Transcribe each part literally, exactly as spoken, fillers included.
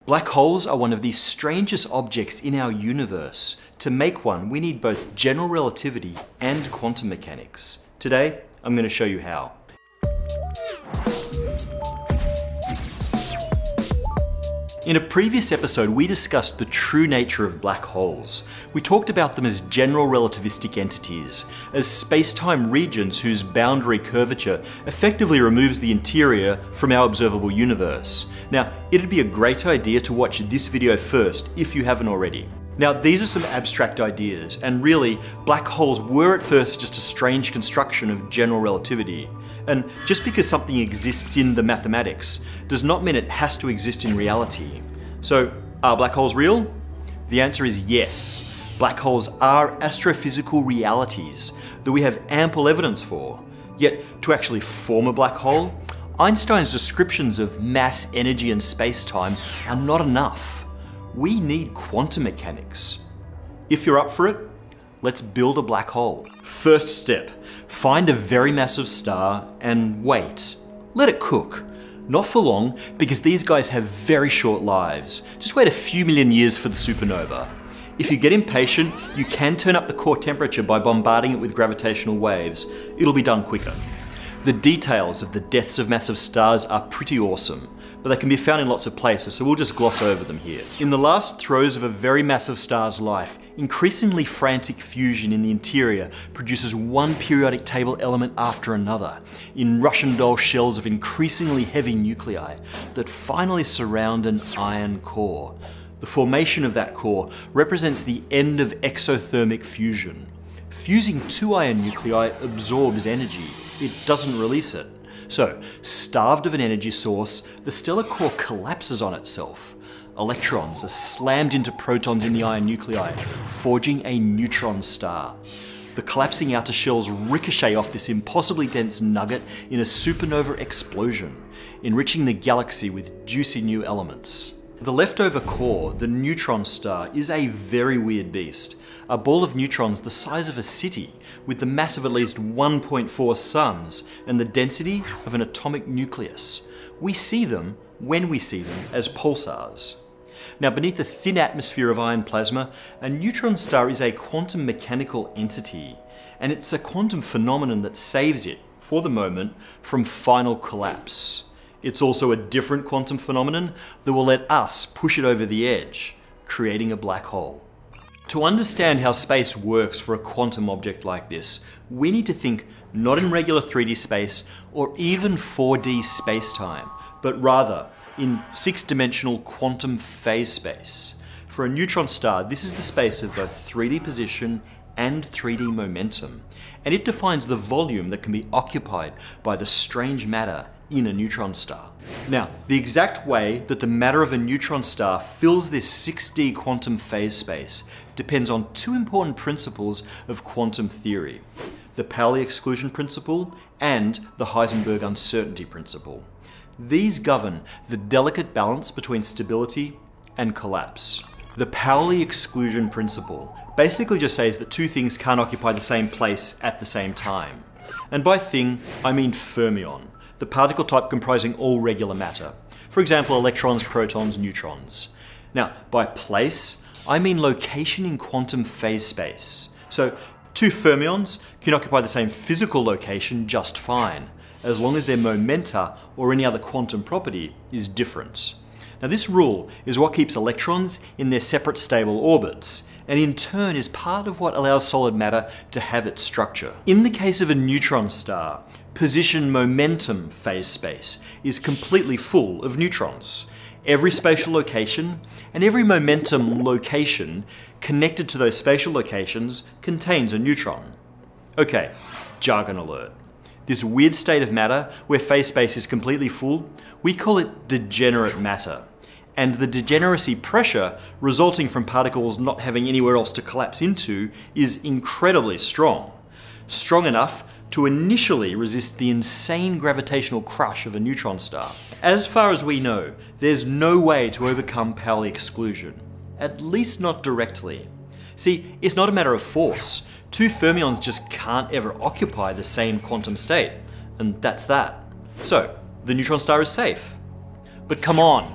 Black holes are one of the strangest objects in our universe. To make one, we need both general relativity and quantum mechanics. Today, I'm going to show you how. In a previous episode, we discussed the true nature of black holes. We talked about them as general relativistic entities, as space-time regions whose boundary curvature effectively removes the interior from our observable universe. Now, it'd be a great idea to watch this video first if you haven't already. Now, these are some abstract ideas, and really, black holes were at first just a strange construction of general relativity. And just because something exists in the mathematics does not mean it has to exist in reality. So, are black holes real? The answer is yes. Black holes are astrophysical realities that we have ample evidence for. Yet, to actually form a black hole, Einstein's descriptions of mass, energy, and space-time are not enough. We need quantum mechanics. If you're up for it, let's build a black hole. First step, find a very massive star and wait. Let it cook. Not for long, because these guys have very short lives. Just wait a few million years for the supernova. If you get impatient, you can turn up the core temperature by bombarding it with gravitational waves. It'll be done quicker. The details of the deaths of massive stars are pretty awesome, but they can be found in lots of places, so we'll just gloss over them here. In the last throes of a very massive star's life, increasingly frantic fusion in the interior produces one periodic table element after another, in Russian doll shells of increasingly heavy nuclei that finally surround an iron core. The formation of that core represents the end of exothermic fusion. Fusing two iron nuclei absorbs energy. It doesn't release it. So, starved of an energy source, the stellar core collapses on itself. Electrons are slammed into protons in the iron nuclei, forging a neutron star. The collapsing outer shells ricochet off this impossibly dense nugget in a supernova explosion, enriching the galaxy with juicy new elements. The leftover core, the neutron star, is a very weird beast. A ball of neutrons the size of a city, with the mass of at least one point four suns and the density of an atomic nucleus. We see them, when we see them, as pulsars. Now, beneath the thin atmosphere of iron plasma, a neutron star is a quantum mechanical entity, and it's a quantum phenomenon that saves it, for the moment, from final collapse. It's also a different quantum phenomenon that will let us push it over the edge, creating a black hole. To understand how space works for a quantum object like this, we need to think not in regular three D space or even four D space-time, but rather in six-dimensional quantum phase space. For a neutron star, this is the space of both three D position and three D momentum, and it defines the volume that can be occupied by the strange matter in a neutron star. Now, the exact way that the matter of a neutron star fills this six D quantum phase space depends on two important principles of quantum theory: the Pauli exclusion principle and the Heisenberg uncertainty principle. These govern the delicate balance between stability and collapse. The Pauli exclusion principle basically just says that two things can't occupy the same place at the same time. And by thing, I mean fermion, the particle type comprising all regular matter. For example, electrons, protons, neutrons. Now, by place, I mean location in quantum phase space. So, two fermions can occupy the same physical location just fine, as long as their momenta or any other quantum property is different. Now, this rule is what keeps electrons in their separate stable orbits, and in turn is part of what allows solid matter to have its structure. In the case of a neutron star, position momentum phase space is completely full of neutrons. Every spatial location and every momentum location connected to those spatial locations contains a neutron. Okay, jargon alert. This weird state of matter where phase space is completely full, we call it degenerate matter. And the degeneracy pressure resulting from particles not having anywhere else to collapse into is incredibly strong. Strong enough to initially resist the insane gravitational crush of a neutron star. As far as we know, there's no way to overcome Pauli exclusion, at least not directly. See, it's not a matter of force. Two fermions just can't ever occupy the same quantum state, and that's that. So, the neutron star is safe. But come on,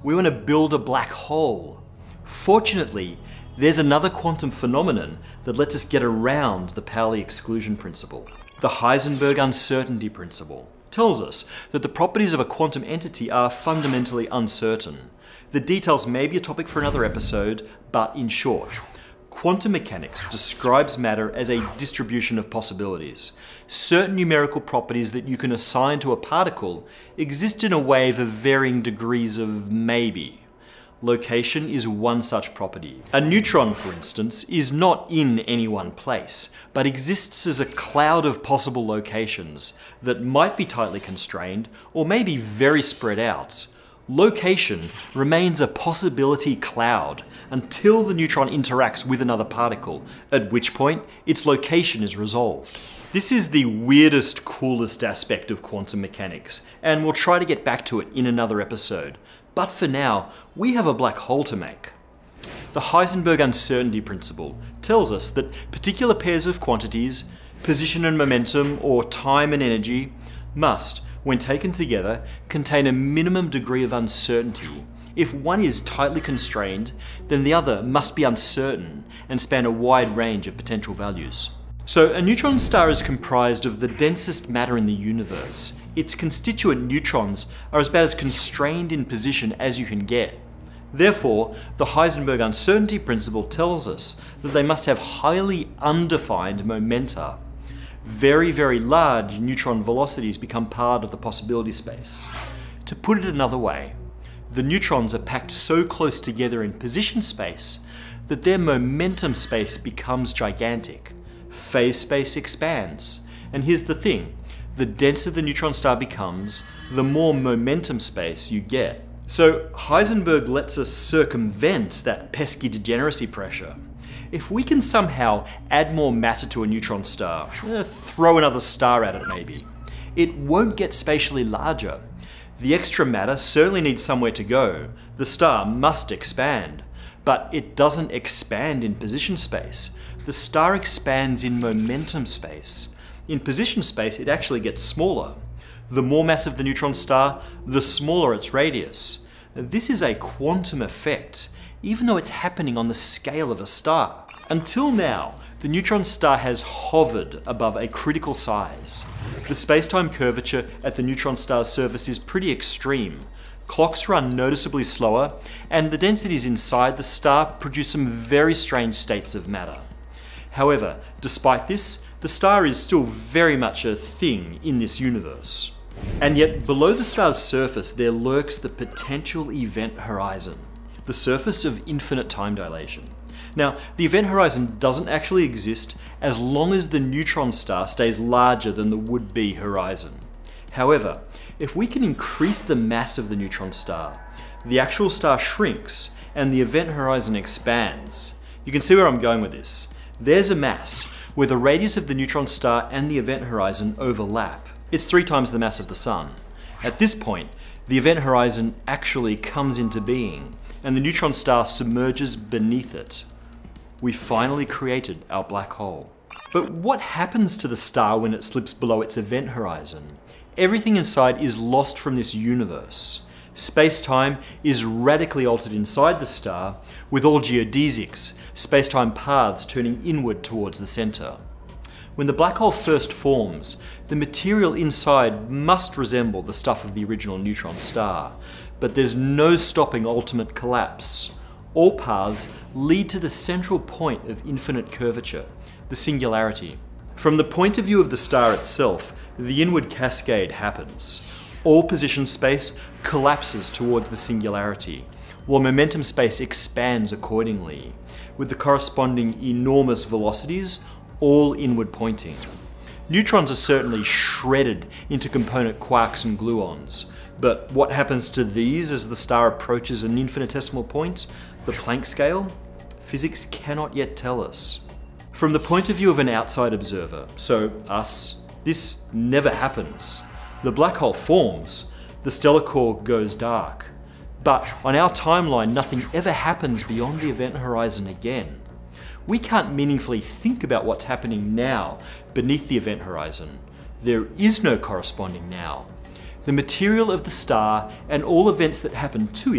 we want to build a black hole. Fortunately, there's another quantum phenomenon that lets us get around the Pauli exclusion principle. The Heisenberg uncertainty principle tells us that the properties of a quantum entity are fundamentally uncertain. The details may be a topic for another episode, but in short, quantum mechanics describes matter as a distribution of possibilities. Certain numerical properties that you can assign to a particle exist in a wave of varying degrees of maybe. Location is one such property. A neutron, for instance, is not in any one place, but exists as a cloud of possible locations that might be tightly constrained or may be very spread out. Location remains a possibility cloud until the neutron interacts with another particle, at which point its location is resolved. This is the weirdest, coolest aspect of quantum mechanics, and we'll try to get back to it in another episode. But for now, we have a black hole to make. The Heisenberg uncertainty principle tells us that particular pairs of quantities, position and momentum, or time and energy, must, when taken together, contain a minimum degree of uncertainty. If one is tightly constrained, then the other must be uncertain and span a wide range of potential values. So a neutron star is comprised of the densest matter in the universe. Its constituent neutrons are about as constrained in position as you can get. Therefore, the Heisenberg uncertainty principle tells us that they must have highly undefined momenta. Very, very large neutron velocities become part of the possibility space. To put it another way, the neutrons are packed so close together in position space that their momentum space becomes gigantic. Phase space expands. And here's the thing, the denser the neutron star becomes, the more momentum space you get. So Heisenberg lets us circumvent that pesky degeneracy pressure. If we can somehow add more matter to a neutron star, eh, throw another star at it maybe, it won't get spatially larger. The extra matter certainly needs somewhere to go. The star must expand. But it doesn't expand in position space. The star expands in momentum space. In position space, it actually gets smaller. The more mass of the neutron star, the smaller its radius. This is a quantum effect, even though it's happening on the scale of a star. Until now, the neutron star has hovered above a critical size. The space-time curvature at the neutron star's surface is pretty extreme. Clocks run noticeably slower, and the densities inside the star produce some very strange states of matter. However, despite this, the star is still very much a thing in this universe. And yet, below the star's surface, there lurks the potential event horizon, the surface of infinite time dilation. Now, the event horizon doesn't actually exist as long as the neutron star stays larger than the would-be horizon. However, if we can increase the mass of the neutron star, the actual star shrinks and the event horizon expands. You can see where I'm going with this. There's a mass where the radius of the neutron star and the event horizon overlap. It's three times the mass of the Sun. At this point, the event horizon actually comes into being, and the neutron star submerges beneath it. We finally created our black hole. But what happens to the star when it slips below its event horizon? Everything inside is lost from this universe. Space-time is radically altered inside the star, with all geodesics, space-time paths turning inward towards the center. When the black hole first forms, the material inside must resemble the stuff of the original neutron star, but there's no stopping ultimate collapse. All paths lead to the central point of infinite curvature, the singularity. From the point of view of the star itself, the inward cascade happens. All position space collapses towards the singularity, while momentum space expands accordingly, with the corresponding enormous velocities all inward pointing. Neutrons are certainly shredded into component quarks and gluons, but what happens to these as the star approaches an infinitesimal point, the Planck scale? Physics cannot yet tell us. From the point of view of an outside observer, so us, this never happens. The black hole forms, the stellar core goes dark. But on our timeline, nothing ever happens beyond the event horizon again. We can't meaningfully think about what's happening now beneath the event horizon. There is no corresponding now. The material of the star and all events that happen to it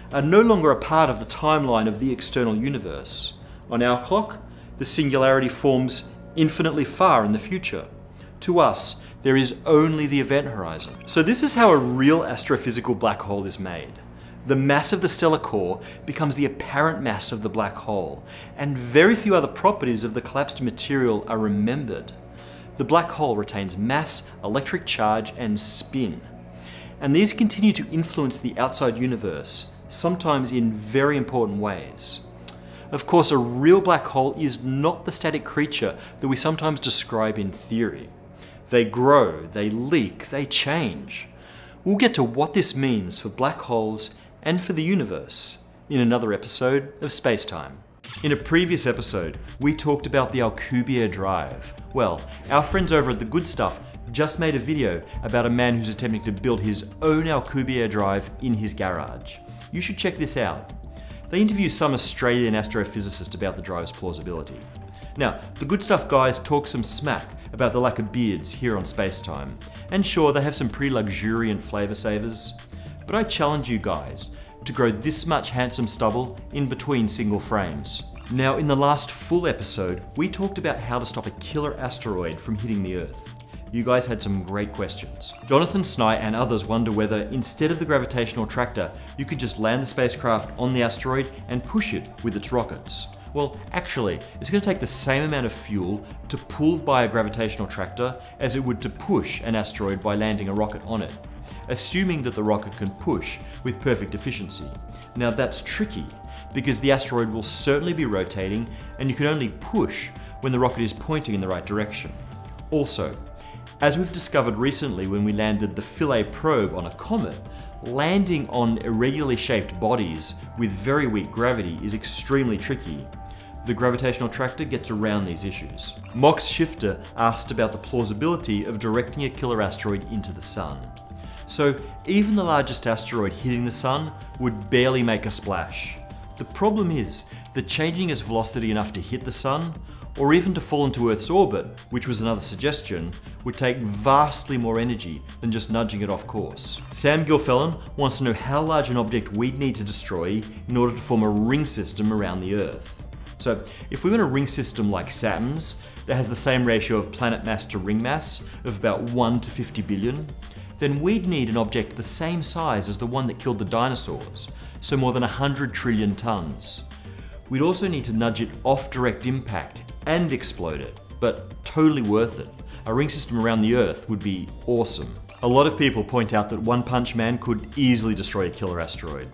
are no longer a part of the timeline of the external universe. On our clock, the singularity forms infinitely far in the future. To us, there is only the event horizon. So this is how a real astrophysical black hole is made. The mass of the stellar core becomes the apparent mass of the black hole, and very few other properties of the collapsed material are remembered. The black hole retains mass, electric charge, and spin. And these continue to influence the outside universe, sometimes in very important ways. Of course, a real black hole is not the static creature that we sometimes describe in theory. They grow, they leak, they change. We'll get to what this means for black holes and for the universe in another episode of Spacetime. In a previous episode, we talked about the Alcubierre drive. Well, our friends over at The Good Stuff just made a video about a man who's attempting to build his own Alcubierre drive in his garage. You should check this out. They interview some Australian astrophysicist about the drive's plausibility. Now, The Good Stuff guys talk some smack about the lack of beards here on Spacetime. And sure, they have some pretty luxuriant flavour savers. But I challenge you guys to grow this much handsome stubble in between single frames. Now, in the last full episode, we talked about how to stop a killer asteroid from hitting the Earth. You guys had some great questions. Jonathan Sny and others wonder whether, instead of the gravitational tractor, you could just land the spacecraft on the asteroid and push it with its rockets. Well, actually, it's going to take the same amount of fuel to pull by a gravitational tractor as it would to push an asteroid by landing a rocket on it, assuming that the rocket can push with perfect efficiency. Now that's tricky, because the asteroid will certainly be rotating, and you can only push when the rocket is pointing in the right direction. Also, as we've discovered recently when we landed the Philae probe on a comet, landing on irregularly shaped bodies with very weak gravity is extremely tricky. The gravitational tractor gets around these issues. Mox Shifter asked about the plausibility of directing a killer asteroid into the sun. So even the largest asteroid hitting the sun would barely make a splash. The problem is that changing its velocity enough to hit the sun, or even to fall into Earth's orbit, which was another suggestion, would take vastly more energy than just nudging it off course. Sam Gilfillan wants to know how large an object we'd need to destroy in order to form a ring system around the Earth. So if we want a ring system like Saturn's, that has the same ratio of planet mass to ring mass of about one to fifty billion, then we'd need an object the same size as the one that killed the dinosaurs, so more than one hundred trillion tons. We'd also need to nudge it off direct impact and explode it, but totally worth it. A ring system around the Earth would be awesome. A lot of people point out that One Punch Man could easily destroy a killer asteroid.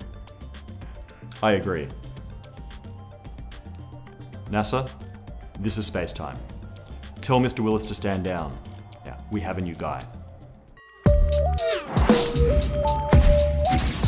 I agree. NASA, this is Spacetime. Tell Mister Willis to stand down. Yeah, we have a new guy.